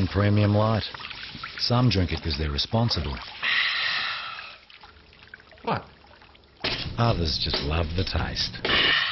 Australian Premium Light. Some drink it because they're responsible. What? Others just love the taste.